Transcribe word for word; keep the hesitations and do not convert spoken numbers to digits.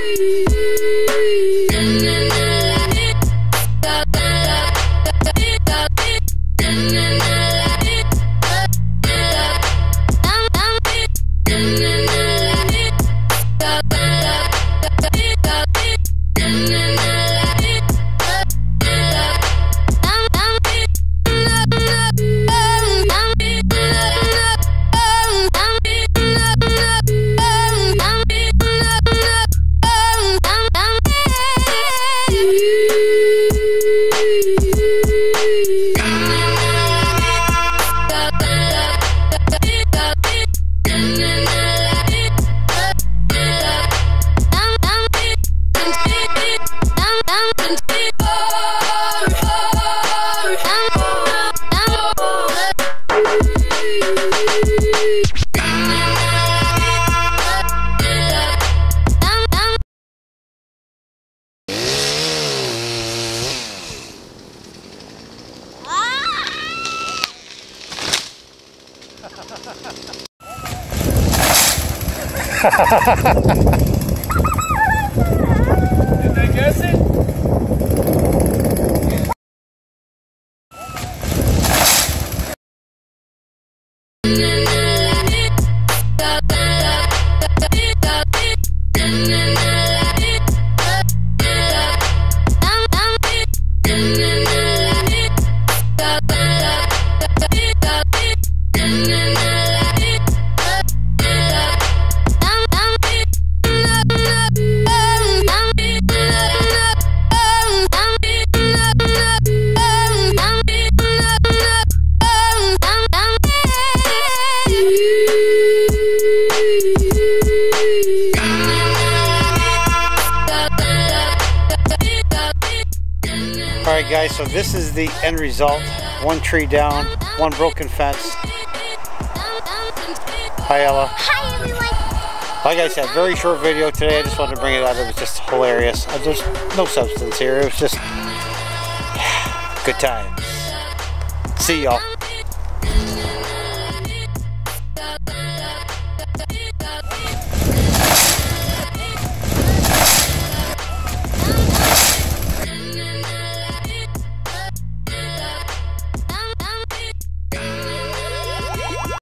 Did they guess it? Alright guys, so this is the end result. One tree down, one broken fence. Hi Ella. Hi everyone. Like I said, very short video today. I just wanted to bring it out. It was just hilarious. There's no substance here. It was just yeah, good times. See y'all.